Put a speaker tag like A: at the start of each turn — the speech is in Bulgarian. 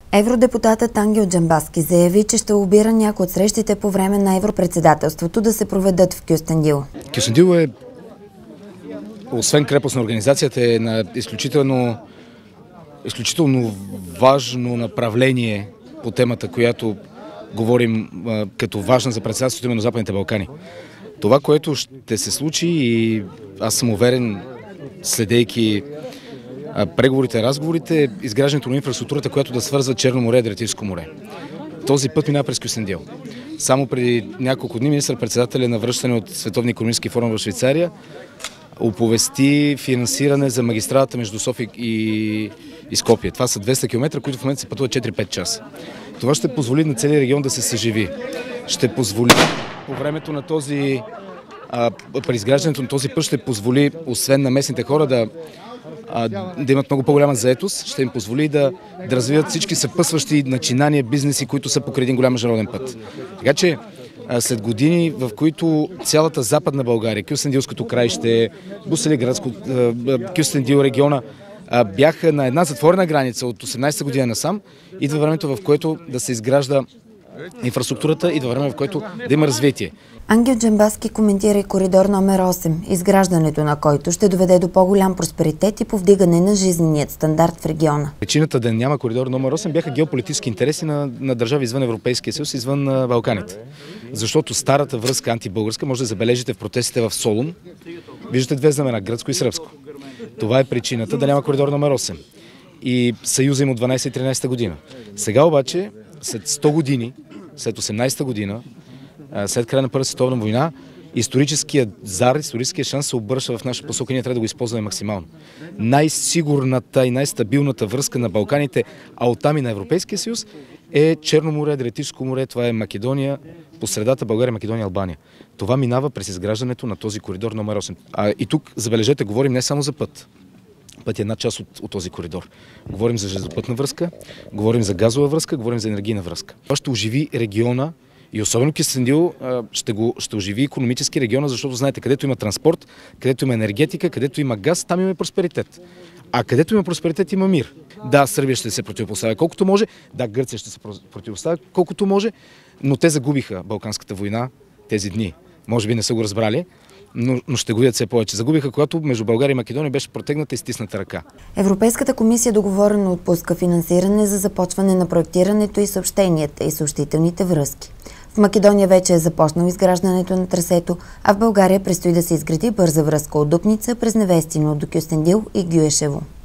A: Евродепутатът Ангел Джамбазки заяви, че ще лобира някои от срещите по време на европредседателството да се проведат в Кюстендил.
B: Кюстендил е, освен крепост на организацията, е на изключително важно направление по темата, която говорим като важна за председателството именно Западните Балкани. Това, което ще се случи, и аз съм уверен, следейки преговорите, разговорите, изграждането на инфраструктурата, която да свързва Черно море и Адриатическо море. Този път минава през Кюстендил. Само преди няколко дни министър-председателя на връщане от Световния икономически форум в Швейцария оповести финансиране за магистралата между София и Скопие. Това са 200 км, които в момента се пътуват 4-5 часа. Това ще позволи на целия регион да се съживи. Ще позволи по времето на при изграждането на този път ще позволи, освен на местните хора, да имат много по-голяма заетост, ще им позволи да развиват всички съпътстващи начинания, бизнеси, които са покрай един голям международен път. Така че след години, в които цялата Западна България, Кюстендилското краище, Босилеградско, Кюстендил региона бяха на една затворена граница от 18-та година насам, идва времето, в което да се изгражда инфраструктурата, идва време, в което да има развитие.
A: Ангел Джамбазки коментира и коридор номер 8, изграждането на който ще доведе до по-голям просперитет и повдигане на жизненият стандарт в региона.
B: Причината да няма коридор номер 8 бяха геополитически интереси на държави извън Европейския съюз, извън Балканите. Защото старата връзка антибългарска може да забележите в протестите в Солун. Виждате две знамена, гръцко и сръбско. Това е причината да няма коридор номер 8 и съюза им от 12-13 година. Сега обаче, след 100 години, след 18-та година, след края на Първата световна война, историческият шанс се обръща в наша посока. Ние трябва да го използваме максимално. Най-сигурната и най-стабилната връзка на Балканите, а оттам и на Европейския съюз, е Черно море, Адриатическо море, това е Македония, по средата България, Македония, Албания. Това минава през изграждането на този коридор номер 8. И тук, забележете, говорим не само за път. Път е една част от този коридор. Говорим за железопътна връзка, говорим за газова връзка, говорим за енергийна връзка. Това ще оживи региона и особено Кюстендил ще оживи икономически региона, защото знаете, където има транспорт, където има енергетика, където има газ, там има просперитет. А където има просперитет, има мир. Да, Сърбия ще се противопоставя колкото може, да, Гърция ще се противопоставя колкото може, но те загубиха Балканската война тези дни. Може би не са го разбрали, но ще го видят все повече. Загубиха, когато между България и Македония беше протегната и стисната ръка.
A: Европейската комисия договорено отпуска финансиране за започване на проектирането и съобщенията и съобщителните връзки. В Македония вече е започнало изграждането на трасето, а в България предстои да се изгради бърза връзка от Дупница през Невестино до Кюстендил и Гюешево.